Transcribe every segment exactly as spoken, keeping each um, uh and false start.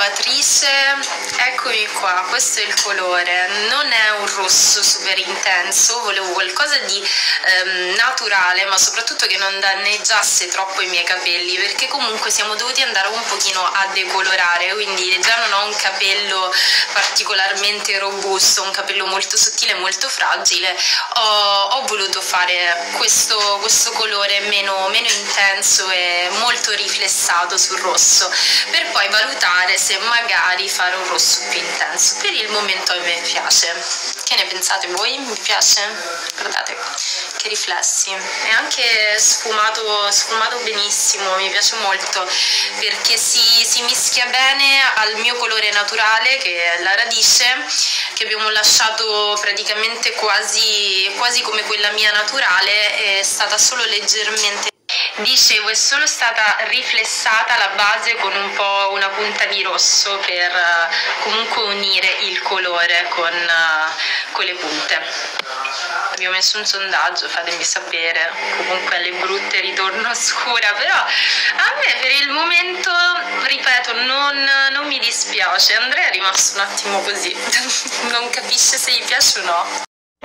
Beatrice, eccomi qua, questo è il colore, non è un rosso super intenso, volevo qualcosa di ehm, naturale, ma soprattutto che non danneggiasse troppo i miei capelli, perché comunque siamo dovuti andare un pochino a decolorare, quindi già non ho un capello particolarmente robusto, un capello molto sottile, molto fragile, ho, ho voluto fare questo, questo colore meno, meno intenso e molto riflessato sul rosso, per poi valutare se magari fare un rosso più intenso. Per il momento a me piace. Che ne pensate voi? Mi piace? Guardate che riflessi, è anche sfumato, sfumato benissimo, mi piace molto perché si, si mischia bene al mio colore naturale che è la radice, che abbiamo lasciato praticamente quasi, quasi come quella mia naturale, è stata solo leggermente, dicevo, è solo stata riflessata la base con un po' una punta di rosso per uh, comunque unire il colore con, uh, con le punte. Vi ho messo un sondaggio, fatemi sapere, comunque alle brutte ritorno scura, però a me per il momento, ripeto, non, non mi dispiace. Andrea è rimasto un attimo così, non capisce se gli piace o no.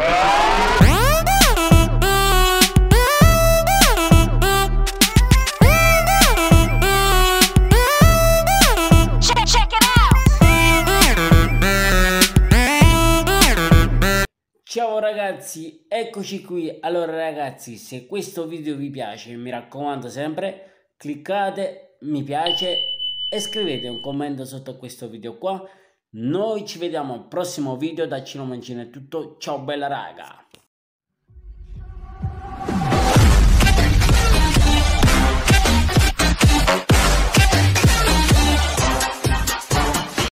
Ciao ragazzi, eccoci qui. Allora ragazzi, se questo video vi piace, mi raccomando sempre, cliccate mi piace e scrivete un commento sotto a questo video qua. Noi ci vediamo al prossimo video. Da Cino Mancino è tutto, ciao bella raga.